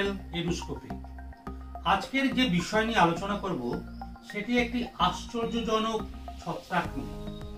Channel এডুস্কোপি। আজকের যে বিষয় নিয়ে আলোচনা করব সেটি একটি আশ্চর্যজনক ছত্রাক নিয়ে।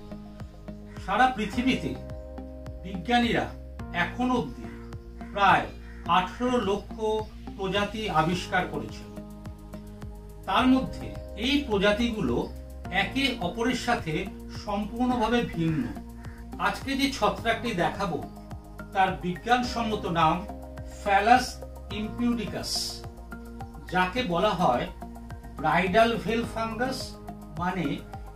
সারা পৃথিবীতে বিজ্ঞানীরা এখন অবধি প্রায় 18 লক্ষ প্রজাতি আবিষ্কার করেছেন। তার মধ্যে এই প্রজাতিগুলো একে অপরের সাথে সম্পূর্ণভাবে ভিন্ন। আজকে যে ছত্রাকটি দেখাবো তার বিজ্ঞানসম্মত নাম ফ্যালাস ইম্পিউডিকাস, যাকে বলা হয় ব্রাইডাল ভেল ফাঙ্গাস, মানে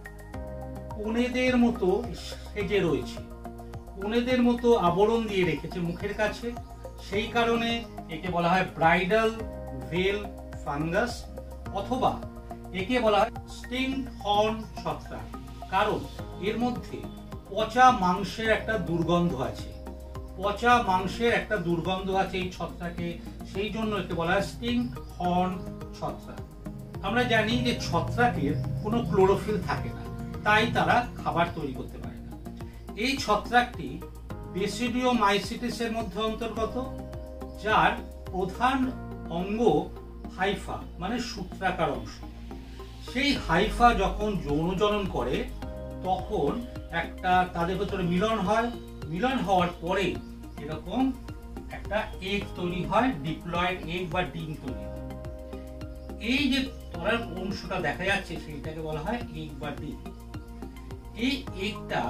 কনেদের মতো সেজে রয়েছে, কনেদের মতো আবরণ দিয়ে রেখেছে মুখের কাছে, সেই কারণে একে বলা হয় ব্রাইডাল ভেল ফাঙ্গাস, অথবা একে বলা হয় স্টিং হর্ন ছত্রাক, কারণ এর মধ্যে পচা মাংসের একটা দুর্গন্ধ আছে। পচা মাংসের একটা দুর্গন্ধ আছে এই ছত্রাকে, সেই জন্য একে বলা হয় স্টিং হর্ন ছত্রাক। আমরা জানি যে ছত্রাকের কোনো ক্লোরোফিল থাকে না, তাই তারা খাবার তৈরি করতে পারে না। এই ছত্রাকটি বেসিডিওমাইসিটিসের মধ্যে অন্তর্গত, যার প্রধান অঙ্গ হাইফা মানে সূত্রাকার অংশ। সেই হাইফা যখন যৌনজনন করে তখন একটা তাদের ভেতরে মিলন হয়, মিলন হওয়ার পরে এরকম একটা এগ তৈরি হয়, ডিপ্লয়েড এগ বা ডিম তৈরি হয়। এই যে তলার অংশটা দেখা যাচ্ছে সেইটাকে বলা হয় এগ বা ডিম। এই এগটা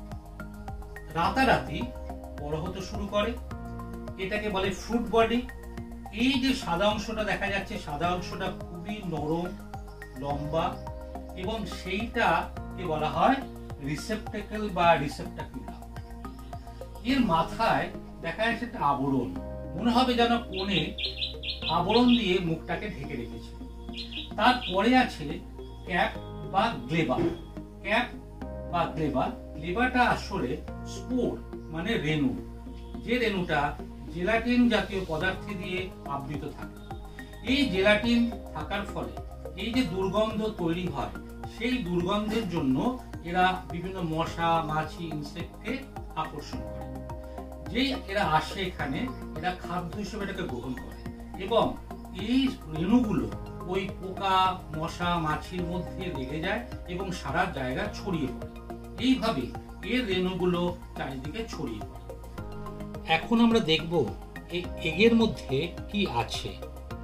রাতারাতি বড় হতে শুরু করে, এটাকে বলে ফ্রুট বডি। এই যে সাদা অংশটা দেখা যাচ্ছে, সাদা অংশটা খুবই নরম লম্বা, এবং সেইটাকে বলা হয় রিসেপ্টাকেল বা রিসেপ্টাকুলা। এর মাথায় দেখা যাচ্ছে একটা আবরণ, মনে হবে যেন কোণে আবরণ দিয়ে মুখটাকে ঢেকে রেখেছে। তারপরে আছে ক্যাপ বা গ্লেবা। ক্যাপ বা গ্লেবা, গ্লেবাটা আসলে স্পোর মানে রেণু, যে রেণুটা জেলাটিন জাতীয় পদার্থে দিয়ে আবৃত থাকে। এই জেলাটিন থাকার ফলে এই যে দুর্গন্ধ তৈরি হয়, সেই দুর্গন্ধের জন্য এরা বিভিন্ন মশা, মাছি, ইনসেক্টকে আকর্ষণ করে। যেই এরা আসে এখানে, এরা খাদ্য হিসেবে এটাকে গ্রহণ করে, এবং এই রেণুগুলো ওই পোকা, মশা, মাছির মধ্যে লেগে যায় এবং সারা জায়গা ছড়িয়ে পড়ে। এইভাবে এর রেণুগুলো চারিদিকে ছড়িয়ে পড়ে। এখন আমরা দেখব এই এগের মধ্যে কি আছে।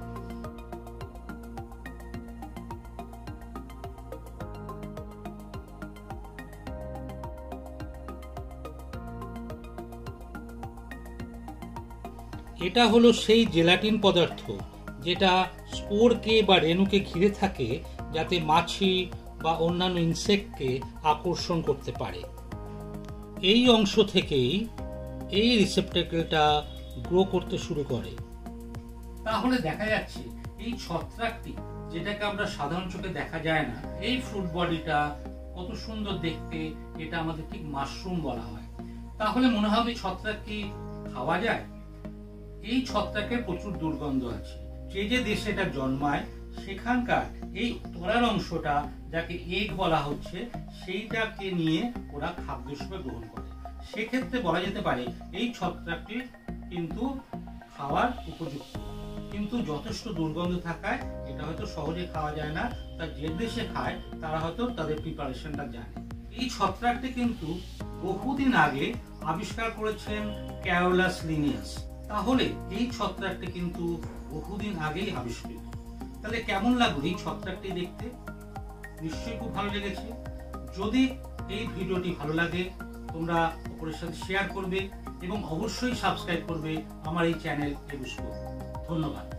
এটা হলো সেই জেলাটিন পদার্থ যেটা স্পোরকে বা রেণুকে ঘিরে থাকে, যাতে মাছি বা অন্যান্য ইনসেক্টকে আকর্ষণ করতে পারে। এই অংশ থেকেই এই রিসেপ্টাকেলটা গ্রো করতে শুরু করে। তাহলে দেখা যাচ্ছে এই ছত্রাকটি, যেটাকে আমরা সাধারণ চোখে দেখা যায় না, এই ফ্রুট বডিটা কত সুন্দর দেখতে, এটা আমাদের ঠিক মাশরুম বলা হয়। তাহলে মনে হবে ছত্রাক কি খাওয়া যায়? এই ছত্রাকের প্রচুর দুর্গন্ধ আছে। যে যে দেশে এটা জন্মায় সেখানকার এই তলার অংশটা, যাকে এগ বলা হচ্ছে, সেইটাকে নিয়ে ওরা খাদ্য হিসেবে গ্রহণ করে। সেক্ষেত্রে বলা যেতে পারে এই ছত্রাকটি কিন্তু খাওয়ার উপযুক্ত, কিন্তু যথেষ্ট দুর্গন্ধ থাকায় এটা হয়তো সহজে খাওয়া যায় না। তা যে দেশে খায় তারা হয়তো তাদের প্রিপারেশনটা জানে। এই ছত্রাকটি কিন্তু বহুদিন আগে আবিষ্কার করেছেন ক্যারোলাস লিনিয়াস। তাহলে এই ছত্রাকটি কিন্তু বহুদিন আগেই আবিষ্কৃত। তাহলে কেমন লাগলো এই ছত্রাকটি দেখতে? নিশ্চয়ই খুব ভালো লেগেছে। যদি এই ভিডিওটি ভালো লাগে তোমরা অপরের সাথে শেয়ার করবে এবং অবশ্যই সাবস্ক্রাইব করবে আমার এই চ্যানেল এডুস্কোপ। ধন্যবাদ।